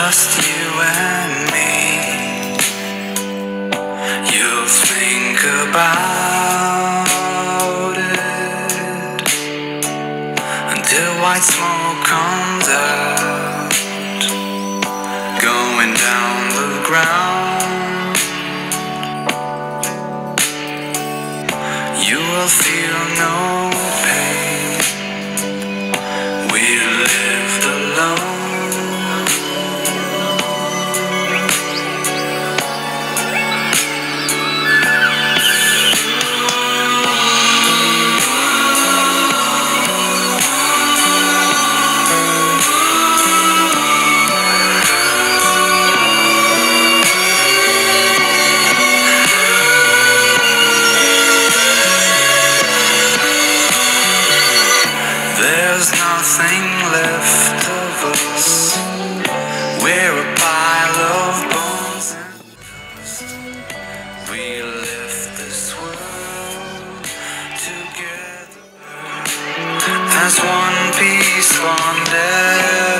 just you and me. You'll think about it until white smoke comes out, going down the ground. You will feel no pain. We lived alone. There's nothing left of us. We're a pile of bones and dust. We left this world together as one piece bonded.